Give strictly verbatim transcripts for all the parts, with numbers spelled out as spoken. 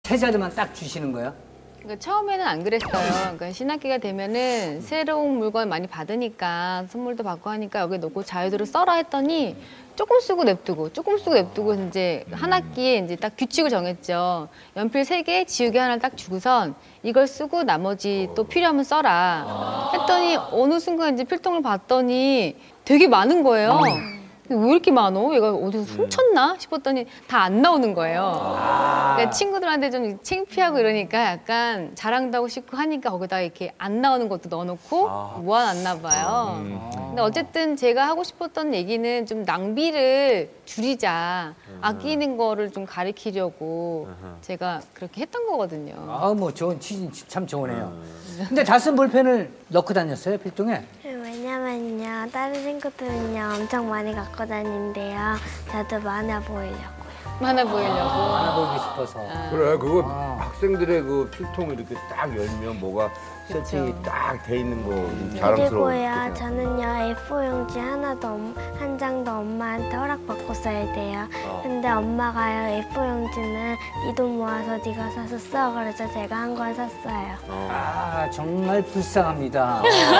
세 자리만 딱 주시는 거예요? 그러니까 처음에는 안 그랬어요. 그러니까 신학기가 되면은 새로운 물건 많이 받으니까 선물도 받고 하니까 여기 놓고 자유대로 써라 했더니 조금 쓰고 냅두고 조금 쓰고 냅두고 이제 한 학기에 이제 딱 규칙을 정했죠. 연필 세 개, 지우개 하나를 딱 주고선 이걸 쓰고 나머지 또 필요하면 써라 했더니 어느 순간 이제 필통을 봤더니 되게 많은 거예요. 왜 이렇게 많어? 얘가 어디서 훔쳤나 싶었더니 다 안 나오는 거예요. 그러니까 친구들한테 좀 창피하고 이러니까 약간 자랑도 하고 싶고 하니까 거기다 이렇게 안 나오는 것도 넣어놓고 모아놨나 봐요. 근데 어쨌든 제가 하고 싶었던 얘기는 좀 낭비를 줄이자, 아끼는 거를 좀 가리키려고 제가 그렇게 했던 거거든요. 아, 뭐 좋은 취지 참 좋으네요. 근데 다 쓴 볼펜을 넣고 다녔어요, 필통에? 왜냐면요, 다른 친구들은요 엄청 많이 갖고 다니는데요. 저도 많아 보이려고요. 많아 보이려고. 많아 보이고 싶어서. 아. 그래, 그거 아. 학생들의 그 필통을 이렇게 딱 열면 뭐가 그쵸. 세팅이 딱 돼 있는 거 좀 자랑스러워. 그리고요, 저는요 에이포 용지 하나도 엄- 한 장도 엄마한테 허락받고 써야 돼요. 근데 엄마가요 에이포 용지는 네 돈 모아서 네가 사서 써. 그래서 제가 한 권 샀어요. 아, 정말 불쌍합니다.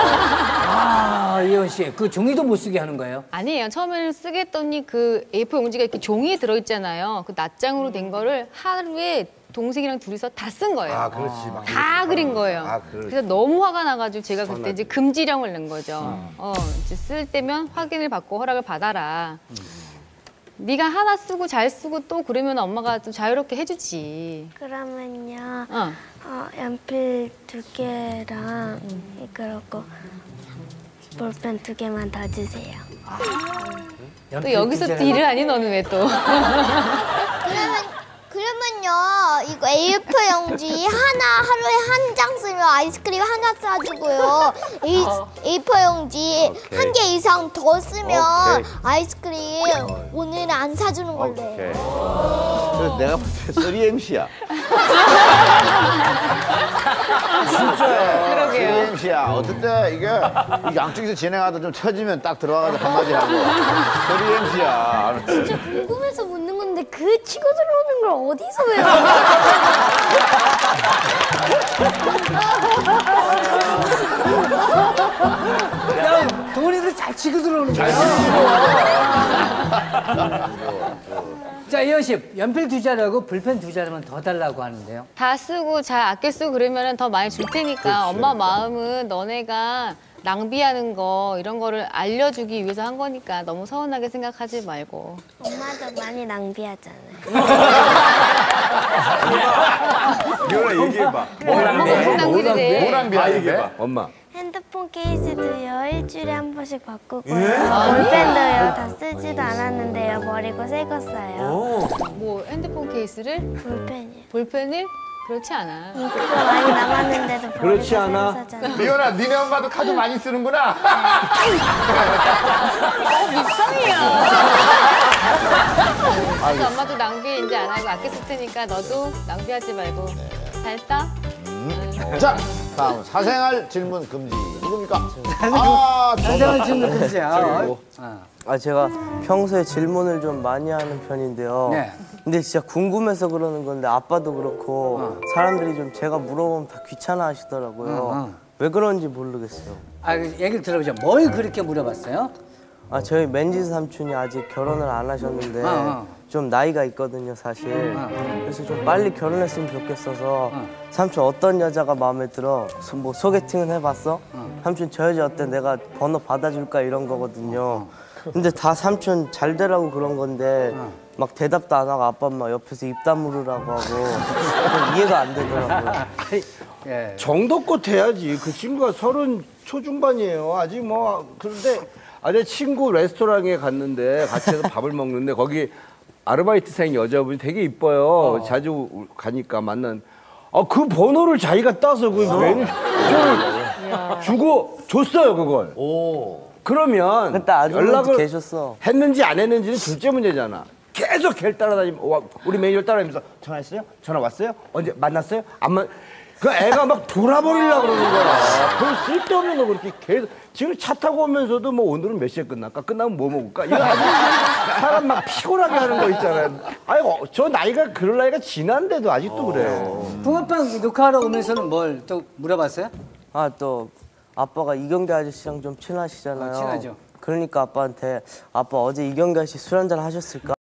아, 이현 씨, 그 종이도 못 쓰게 하는 거예요? 아니에요. 처음에는 쓰게 했더니 그 에이포 용지가 이렇게 종이에 들어있잖아요. 그 낱장으로 된 거를 하루에 동생이랑 둘이서 다 쓴 거예요. 아, 그렇지. 막 다 그린 거예요. 아, 그렇지. 그래서 너무 화가 나가지고 제가 그때 이제 금지령을 낸 거죠. 어, 이제 쓸 때면 확인을 받고 허락을 받아라. 네가 하나 쓰고 잘 쓰고 또 그러면 엄마가 좀 자유롭게 해주지. 그러면요, 어. 어, 연필 두 개랑 그렇고 볼펜 두 개만 더 주세요. 또 여기서 딜을 하니 너는 왜 또? 그러면 그러면요 이거 에이포 용지 하나 하루에 한 장 쓰면 아이스크림 하나 싸주고요. 에이, 에이포 용지 오케이. 한 개 이상 더 쓰면 오케이. 아이스크림 오늘은 안 사주는 걸로 오케이. 해요. 그래서 내가 볼 때 쓰리 엠씨야. 그러게요. 쓰리 엠씨야. 어떨 때 이게 이 양쪽에서 진행하다 좀 처지면 딱 들어가서 한마디 하고 쓰리 엠씨야. 진짜 궁금해서 묻는 건데 그 치고 들어오는 걸 어디서 외워? 야, 동훈이도 잘 치고 들어오는 거야. 자, 이현 씨, 연필 두 자루하고 볼펜 두 자루만 더 달라고 하는데요. 다 쓰고 잘 아껴 쓰고 그러면 더 많이 줄 테니까 엄마 마음은 너네가 낭비하는 거 이런 거를 알려주기 위해서 한 거니까 너무 서운하게 생각하지 말고. 엄마도 많이 낭비하잖아요. 이거나 얘기해봐. 엄마가 무슨 낭비를 해? 뭐 낭비하는데? 엄마. 핸드폰 케이스도요 일주일에 한 번씩 바꾸고요. 볼펜도요 다 쓰지도 않았는데요 버리고 새 거 써요. 뭐 핸드폰 케이스를? 볼펜이요. 볼펜을? 그렇지 않아. 잉크가 많이 남았는데도 버리고 그렇지 새거 않아? 사잖아요. 미연아, 니네 엄마도 카드 많이 쓰는구나. 불쌍해요. 그래서 엄마도 낭비 이제 안 하고 아껴 쓸 테니까 너도 낭비하지 말고 잘 써. 자, 다음 사생활 질문 금지. 누굽니까? 아, 사생활 질문 금지야. 아, 제가 평소에 질문을 좀 많이 하는 편인데요. 네. 근데 진짜 궁금해서 그러는 건데 아빠도 그렇고 사람들이 좀 제가 물어보면 다 귀찮아 하시더라고요. 어, 어. 왜 그런지 모르겠어요. 아, 얘기를 들어보죠. 뭘 그렇게 물어봤어요? 아, 저희 맨지 삼촌이 아직 결혼을 안 하셨는데 어, 어. 좀 나이가 있거든요, 사실. 어. 그래서 좀 빨리 결혼했으면 좋겠어서 어. 삼촌 어떤 여자가 마음에 들어? 소- 뭐 소개팅은 해봤어? 삼촌 저 여자 어때? 내가 번호 받아줄까? 이런 거거든요. 근데 다 삼촌 잘 되라고 그런 건데 막 대답도 안 하고 아빠 막 옆에서 입 다물으라고 하고 좀 이해가 안 되더라고요. 예. 정도껏 해야지. 그 친구가 서른 초중반이에요. 아직 뭐. 그런데 아, 내 친구 레스토랑에 갔는데 같이 해서 밥을 먹는데 거기 아르바이트생 여자분이 되게 이뻐요. 어. 자주 가니까 만난. 아, 그 번호를 자기가 따서 그 매니저를 주고 줬어요, 그걸. 오. 그러면 그때 아주머니도 연락을 계셨어. 했는지 안 했는지는 둘째 문제잖아. 계속 걔를 따라다니면 와, 우리 매니저를 따라다니면서 전화했어요? 전화 왔어요? 언제 만났어요? 안 만. 그 애가 막 돌아버리려고 그러는 거야. 별 쓸데없는 거 그렇게 계속. 지금 차 타고 오면서도 뭐 오늘은 몇 시에 끝날까? 끝나면 뭐 먹을까? 이거 아주 사람 막 피곤하게 하는 거 있잖아요. 아이고, 저 나이가 그럴 나이가 지난데도 아직도 그래요. 붕어빵 녹화하러 오면서는 뭘 또 물어봤어요? 아, 또 아빠가 이경규 아저씨랑 좀 친하시잖아요. 어, 친하죠. 그러니까 아빠한테 아빠 어제 이경규 아저씨 술 한잔 하셨을까?